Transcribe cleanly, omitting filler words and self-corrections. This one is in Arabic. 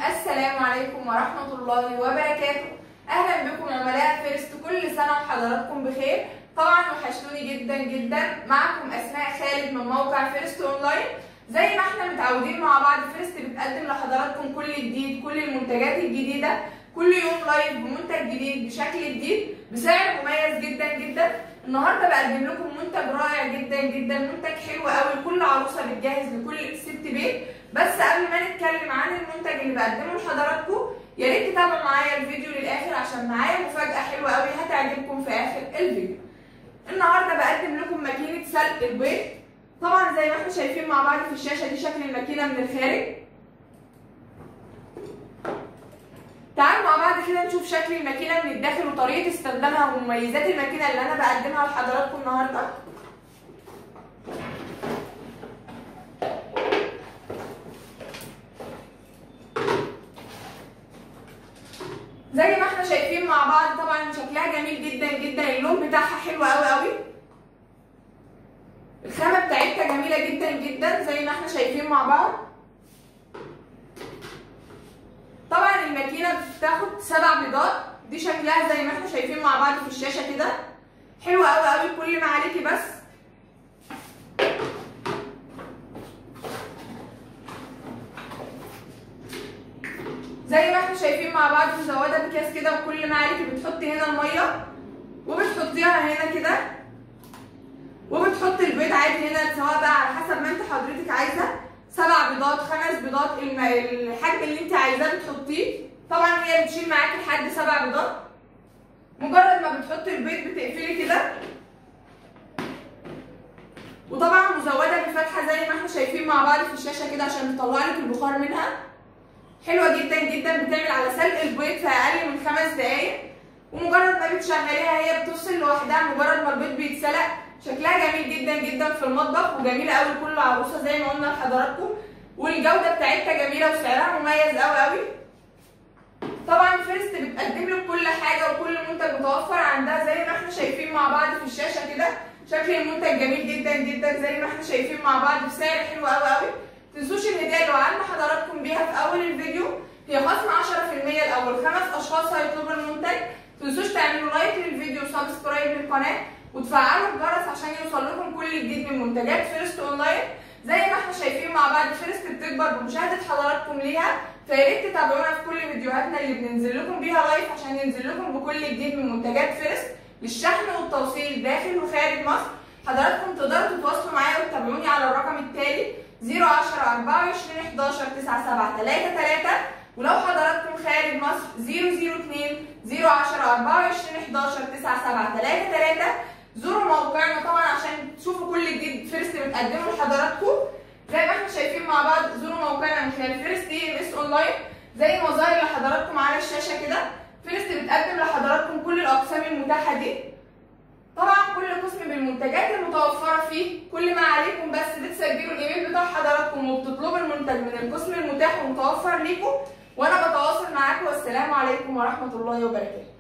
السلام عليكم ورحمة الله وبركاته. أهلا بكم عملاء فيرست، كل سنة وحضراتكم بخير. طبعا وحشتوني جدا جدا. معكم أسماء خالد من موقع فيرست أونلاين. زي ما احنا متعودين مع بعض، فيرست بتقدم لحضراتكم كل جديد، كل المنتجات الجديدة، كل يوم لايف بمنتج جديد بشكل جديد بسعر مميز جدا جدا. النهارده بقدم لكم منتج رائع جدا جدا، منتج حلو قوي لكل عروسه بتجهز لكل ست بيت. بس قبل ما نتكلم عن المنتج اللي بقدمه لحضراتكم، يا ريت تتابعوا معايا الفيديو للاخر عشان معايا مفاجاه حلوه قوي هتعجبكم في اخر الفيديو. النهارده بقدم لكم ماكينه سلق البيض. طبعا زي ما احنا شايفين مع بعض في الشاشه دي شكل الماكينه من الخارج. تعالوا مع بعض كده نشوف شكل الماكينه من الداخل وطريقه استخدامها ومميزات الماكينه اللي انا بقدمها لحضراتكم النهارده. زي ما احنا شايفين مع بعض، طبعا شكلها جميل جدا جدا، اللون بتاعها حلو قوي قوي، الخامه بتاعتها جميله جدا جدا زي ما احنا شايفين مع بعض. طبعا الماكينه بتاخد 7 بيضات، دي شكلها زي ما احنا شايفين مع بعض في الشاشه كده، حلوه قوي قوي. كل ما عليكي بس زي ما احنا شايفين مع بعض مزوده بكاس كده، وكل ما عليكي بتحطي هنا الميه وبتحطيها هنا كده، وبتحطي البيض عادي هنا، سواء بقى على حسب ما انت حضرتك عايزه، 7 بيضات 5 بيضات، الحجم اللي انت عايزاه بتحطيه. طبعا هي بتشيل معاكي لحد 7 بيضات. مجرد ما بتحطي البيض بتقفلي كده، وطبعا مزوده بفتحه زي ما احنا شايفين مع بعض في الشاشه كده عشان تطلع لك البخار منها. حلوه جدا جدا، بتعمل على سلق البيض في اقل من 5 دقايق، ومجرد ما بتشغليها هي بتفصل لوحدها مجرد ما البيض بيتسلق. شكلها جميل جدا جدا في المطبخ، وجميله قوي لكل عروسه زي ما قلنا لحضراتكم، والجوده بتاعتها جميله وسعرها مميز قوي قوي. طبعا فيرست بتقدم لك كل حاجه وكل منتج متوفر عندها زي ما احنا شايفين مع بعض في الشاشه كده. شكل المنتج جميل جدا جدا زي ما احنا شايفين مع بعض بسعر حلو قوي قوي. متنسوش الهديه اللي وعدنا حضراتكم بيها في اول الفيديو هي خصم 10% لاول 5 اشخاص هيطلبوا المنتج. متنسوش تعملوا لايك للفيديو وسبسكرايب للقناه وتفعلوا الجرس عشان يوصل لكم كل جديد من منتجات فيرست اونلاين. زي ما احنا شايفين مع بعض فيرست بتكبر بمشاهده حضراتكم ليها، فيا ريت تتابعونا في كل فيديوهاتنا اللي بننزل لكم بيها لايف عشان ينزل لكم بكل جديد من منتجات فيرست للشحن والتوصيل داخل وخارج مصر. حضراتكم تقدروا تتواصلوا معايا وتتابعوني على الرقم التالي 010 24 11 9733، ولو حضراتكم خارج مصر 002 010 24 11 9733. زوروا موقعنا طبعا عشان تشوفوا كل جديد فيرست بتقدمه لحضراتكم. زي ما احنا شايفين مع بعض زوروا موقعنا من خلال فيرست DMS اونلاين زي ما ظاهر لحضراتكم على الشاشه كده. فيرست بتقدم لحضراتكم كل الاقسام المتاحه دي، طبعا كل قسم بالمنتجات المتوفره فيه. كل ما عليكم بس بتسجلوا الايميل بتاع حضراتكم وبتطلبوا المنتج من القسم المتاح ومتوفر ليكم، وانا بتواصل معاكم. والسلام عليكم ورحمه الله وبركاته.